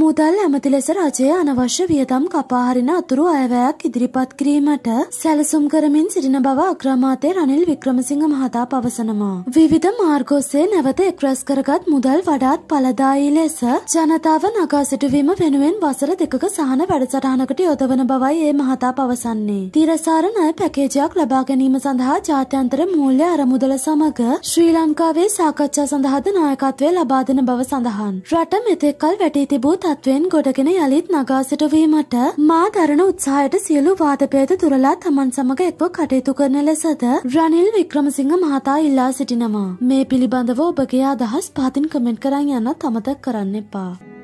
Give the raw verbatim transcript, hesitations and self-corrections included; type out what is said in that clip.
මුදල් ඇමති ලෙස රජය අනවශ්‍ය වියදම් කපා හරින අතුරු අයවැයක් ඉදිරිපත් කිරීමට සැලසුම් කරමින් සිටින බව අග්‍රාමාත්‍ය රනිල් වික්‍රමසිංහ මහතා පවසනවා. විවිධ මාර්ග ඔස්සේ නැවත එක්රැස් කරගත් මුදල් වඩාත් ඵලදායී ලෙස ජනතාව නගා සිටුවීම වෙනුවෙන් වසර දෙකක සහන වැඩසටහනකට යොදවන බවයි ඒ මහතා පවසන්නේ. තිරසාර ණය පැකේජයක් ලබා ගැනීම සඳහා ජාත්‍යන්තර මූල්‍ය අරමුදල සමග ශ්‍රී ලංකාවේ සාකච්ඡා සඳහාද නායකත්වය ලබා දෙන බව සඳහන්. රට මෙතෙක් කල වැටී තිබූ තත්ත්වයෙන් ගොඩගෙන යලිත් නගා සිටුවීමට මා දරන උත්සාහයට සියලු වාදපේද තුරලා තමන් සමග එක්ව කටයුතු කරන ලෙසද රනිල් වික්‍රමසිංහ මහතා ඉල්ලා සිටිනවා. මේ පිළිබඳව ඔබගේ අදහස් පහතින් කමෙන්ට් කරන් යන්නත් අමතක කරන්න එපා.